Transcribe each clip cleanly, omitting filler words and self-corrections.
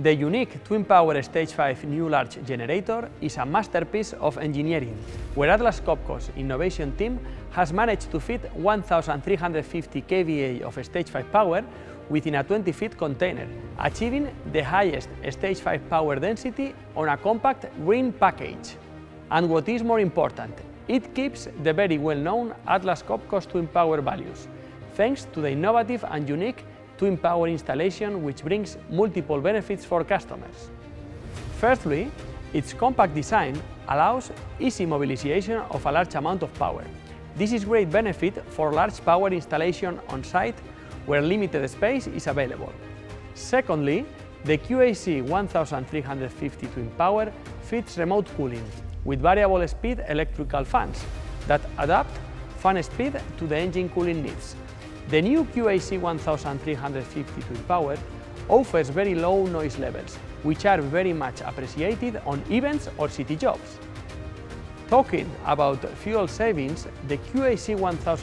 The unique TwinPower Stage V new large generator is a masterpiece of engineering, where Atlas Copco's innovation team has managed to fit 1,350 kVA of Stage V power within a 20-feet container, achieving the highest Stage V power density on a compact green package. And what is more important, it keeps the very well-known Atlas Copco's TwinPower values, thanks to the innovative and unique TwinPower installation, which brings multiple benefits for customers. Firstly, its compact design allows easy mobilization of a large amount of power. This is great benefit for large power installation on site where limited space is available. Secondly, the QAC 1350 TwinPower fits remote cooling with variable speed electrical fans that adapt fan speed to the engine cooling needs. The new QAC 1350 TwinPower offers very low noise levels, which are very much appreciated on events or city jobs. Talking about fuel savings, the QAC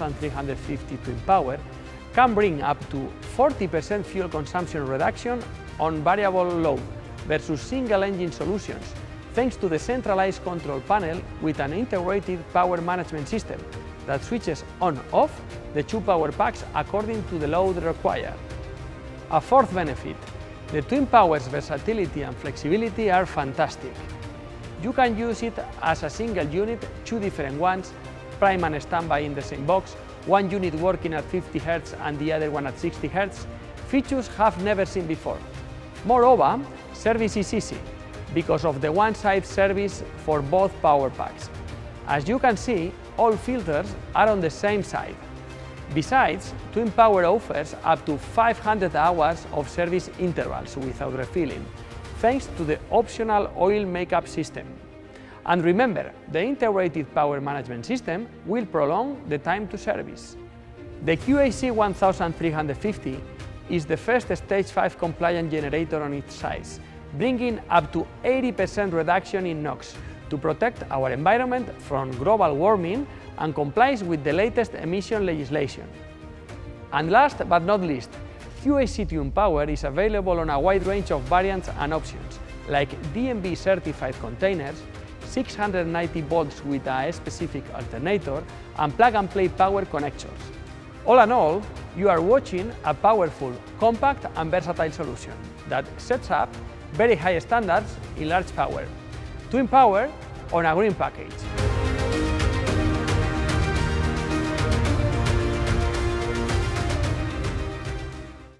1350 TwinPower can bring up to 40% fuel consumption reduction on variable load versus single engine solutions, thanks to the centralized control panel with an integrated power management system that switches on/off the two power packs according to the load required. A fourth benefit, the TwinPower's versatility and flexibility are fantastic. You can use it as a single unit, two different ones, prime and standby in the same box, one unit working at 50 Hz and the other one at 60 Hz, features have never seen before. Moreover, service is easy, because of the one-side service for both power packs. As you can see, all filters are on the same side. Besides, TwinPower offers up to 500 hours of service intervals without refilling, thanks to the optional oil makeup system. And remember, the integrated power management system will prolong the time to service. The QAC 1350 is the first Stage V compliant generator on its size, bringing up to 80% reduction in NOx to protect our environment from global warming and complies with the latest emission legislation. And last but not least, QAC TwinPower is available on a wide range of variants and options, like DNV certified containers, 690 volts with a specific alternator, and plug-and-play power connectors. All in all, you are watching a powerful, compact and versatile solution that sets up very high standards in large power. TwinPower on a green package.